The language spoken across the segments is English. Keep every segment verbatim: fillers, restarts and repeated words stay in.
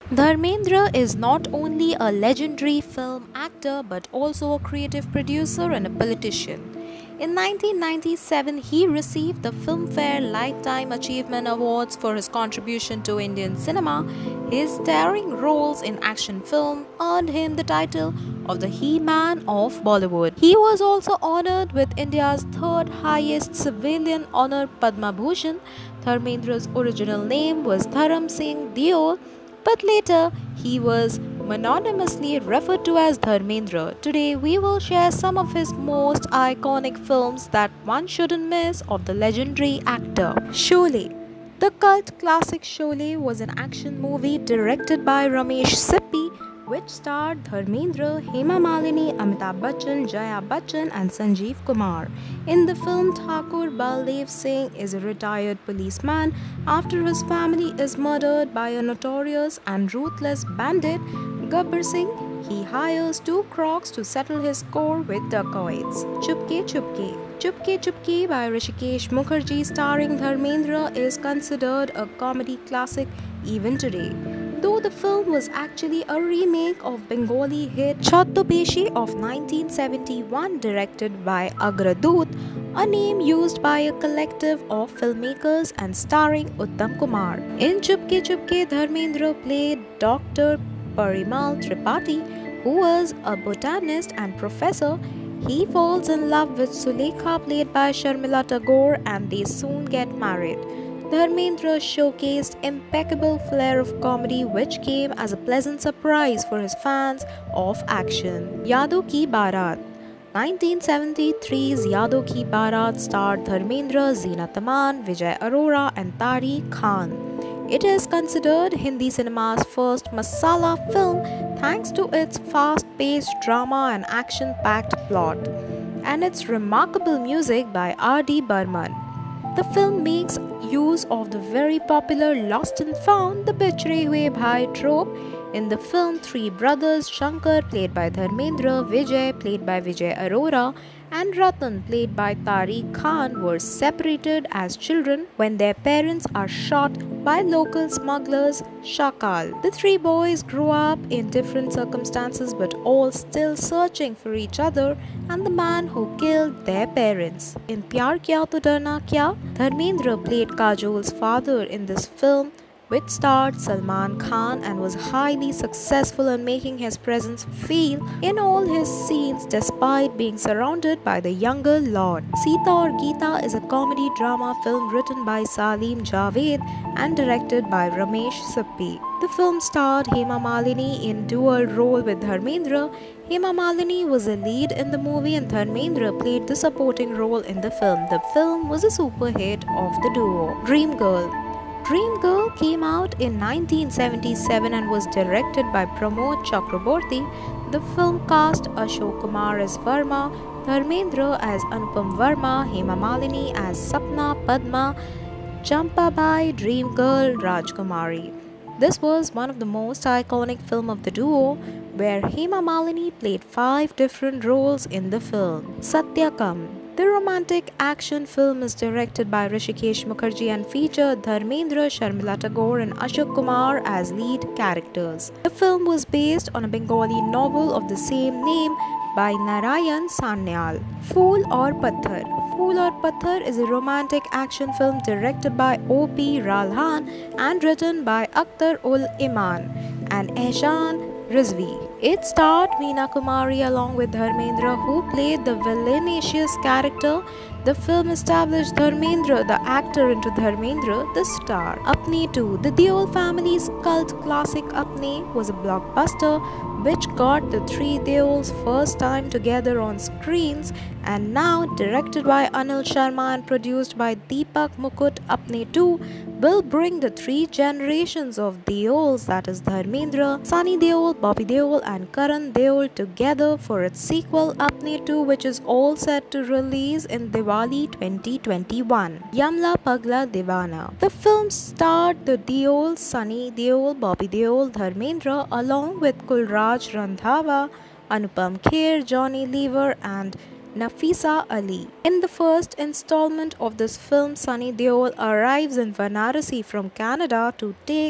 Dharmendra is not only a legendary film actor but also a creative producer and a politician. In nineteen ninety-seven, he received the Filmfare Lifetime Achievement Awards for his contribution to Indian cinema. His starring roles in action film earned him the title of the He-Man of Bollywood. He was also honored with India's third highest civilian honor, Padma Bhushan. Dharmendra's original name was Dharam Singh Deol, but later he was mononymously referred to as Dharmendra. Today we will share some of his most iconic films that one shouldn't miss of the legendary actor. Sholay. The cult classic Sholay was an action movie directed by Ramesh Sippy, which starred Dharmendra, Hema Malini, Amitabh Bachchan, Jaya Bachchan and Sanjeev Kumar. In the film, Thakur Baldev Singh is a retired policeman. After his family is murdered by a notorious and ruthless bandit, Gabbar Singh, he hires two crocs to settle his score with dacoits. Chupke Chupke. Chupke Chupke by Rishikesh Mukherjee starring Dharmendra is considered a comedy classic even today, though the film was actually a remake of Bengali hit Chhattopeshi of nineteen seventy-one directed by Agradoot, a name used by a collective of filmmakers and starring Uttam Kumar. In Chupke Chupke, Dharmendra played Doctor Parimal Tripathi, who was a botanist and professor. He falls in love with Sulekha played by Sharmila Tagore and they soon get married. Dharmendra showcased impeccable flair of comedy which came as a pleasant surprise for his fans of action. Yadon Ki Baaraat. nineteen seventy-three's Yadon Ki Baaraat starred Dharmendra, Zeenat Aman, Vijay Arora and Tariq Khan. It is considered Hindi cinema's first masala film thanks to its fast-paced drama and action-packed plot, and its remarkable music by R D Burman. The film makes use of the very popular Lost and Found, the Bichre Hue Bhai trope. In the film, three brothers, Shankar played by Dharmendra, Vijay played by Vijay Arora and Ratan played by Tariq Khan were separated as children when their parents are shot by local smugglers Shakal. The three boys grew up in different circumstances but all still searching for each other and the man who killed their parents. In Pyar Kiya To Darna Kya, Dharmendra played Kajol's father in this film, which starred Salman Khan and was highly successful in making his presence feel in all his scenes despite being surrounded by the younger Lord. Sita Aur Geeta is a comedy drama film written by Salim Javed and directed by Ramesh Sippy. The film starred Hema Malini in dual role with Dharmendra. Hema Malini was a lead in the movie and Dharmendra played the supporting role in the film. The film was a super hit of the duo. Dream Girl. Dream Girl came out in nineteen seventy-seven and was directed by Pramod Chakraborty. The film cast Ashok Kumar as Verma, Dharmendra as Anupam Verma, Hema Malini as Sapna Padma, Champabai, Dream Girl, Rajkumari. This was one of the most iconic film of the duo, where Hema Malini played five different roles in the film. Satyakam. The romantic action film is directed by Rishikesh Mukherjee and featured Dharmendra, Sharmila Tagore and Ashok Kumar as lead characters. The film was based on a Bengali novel of the same name by Narayan Sanyal. Phool Aur Patthar. Phool Aur Patthar is a romantic action film directed by O P Ralhan and written by Akhtar ul Iman and Ehsan Rizvi. It starred Meena Kumari along with Dharmendra, who played the villainous character. The film established Dharmendra, the actor, into Dharmendra, the star. Apne two. The Deol family's cult classic Apne was a blockbuster which got the three Deols first time together on screens, and now directed by Anil Sharma and produced by Deepak Mukut. Apne two will bring the three generations of Deols, that is Dharmendra, Sunny Deol, Bobby Deol and Karan Deol together for its sequel Apne two, which is all set to release in Diwali twenty twenty-one. Yamla Pagla Divana. The film starred the Deols, Sunny Deol, Bobby Deol, Dharmendra along with Kulraj Randhawa, Anupam Kher, Johnny Lever and Nafisa Ali. In the first installment of this film, Sunny Deol arrives in Varanasi from Canada to take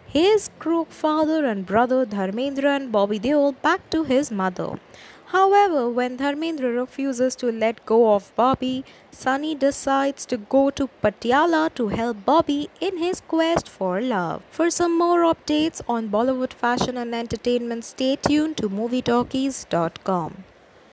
his crook father and brother Dharmendra and Bobby Deol back to his mother. However, when Dharmendra refuses to let go of Bobby, Sunny decides to go to Patiala to help Bobby in his quest for love. For some more updates on Bollywood fashion and entertainment, stay tuned to movie talkies dot com.